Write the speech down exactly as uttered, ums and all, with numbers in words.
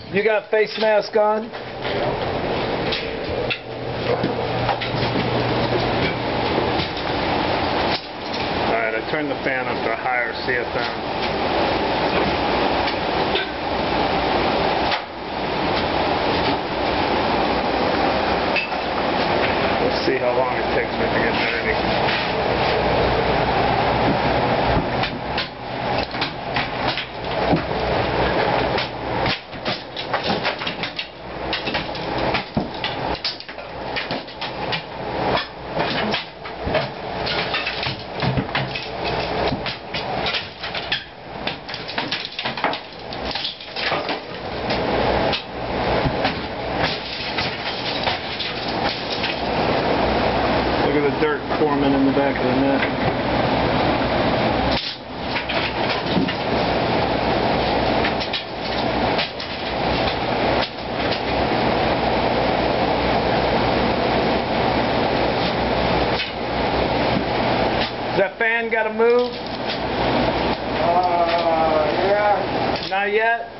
You got face mask on? Alright, I turned the fan up to a higher C F M. Let's see how long it takes me to get dirty. Look at the dirt forming in the back of the net. Does that fan got to move? Uh, yeah. Not yet?